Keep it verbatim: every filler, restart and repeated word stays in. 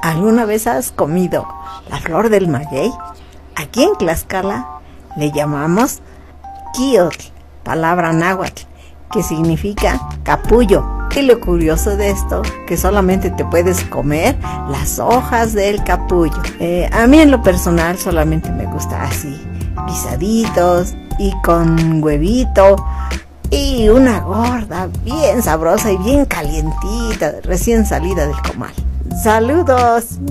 ¿Alguna vez has comido la flor del maguey? Aquí en Tlaxcala le llamamos quiotl, palabra náhuatl, que significa capullo. Y lo curioso de esto, que solamente te puedes comer las hojas del capullo. Eh, a mí en lo personal solamente me gusta así, guisaditos y con huevito y una gorda bien sabrosa y bien calientita, recién salida del comal. ¡Saludos!